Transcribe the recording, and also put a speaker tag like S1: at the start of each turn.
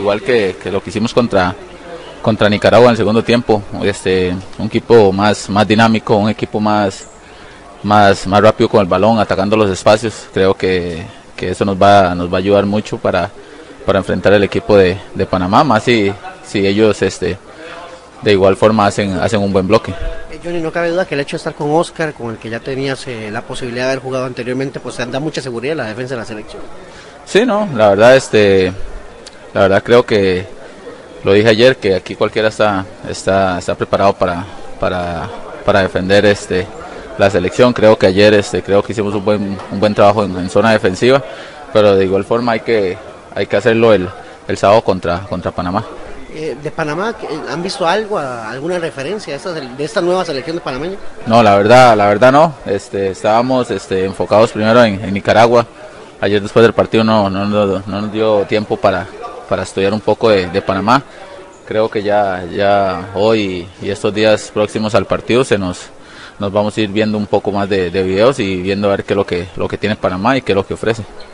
S1: igual que lo que hicimos contra Nicaragua en el segundo tiempo, un equipo más dinámico, un equipo más rápido con el balón, atacando los espacios. Creo que eso nos va a ayudar mucho para enfrentar el equipo de Panamá, más si ellos de igual forma hacen un buen bloque.
S2: Johnny, no cabe duda que el hecho de estar con Oscar, con el que ya tenías la posibilidad de haber jugado anteriormente, pues te da mucha seguridad en la defensa de la selección.
S1: Sí, no, la verdad creo que lo dije ayer, que aquí cualquiera está preparado para defender la selección. Creo que ayer creo que hicimos un buen trabajo en zona defensiva, pero de igual forma hay que hacerlo el sábado contra Panamá.
S2: De Panamá, ¿han visto algo, alguna referencia de esta nueva selección de panameña?
S1: No, la verdad no. Estábamos enfocados primero en Nicaragua. Ayer después del partido no nos dio tiempo para estudiar un poco de Panamá. Creo que ya hoy y estos días próximos al partido nos vamos a ir viendo un poco más de videos y viendo a ver qué es lo que tiene Panamá y qué es lo que ofrece.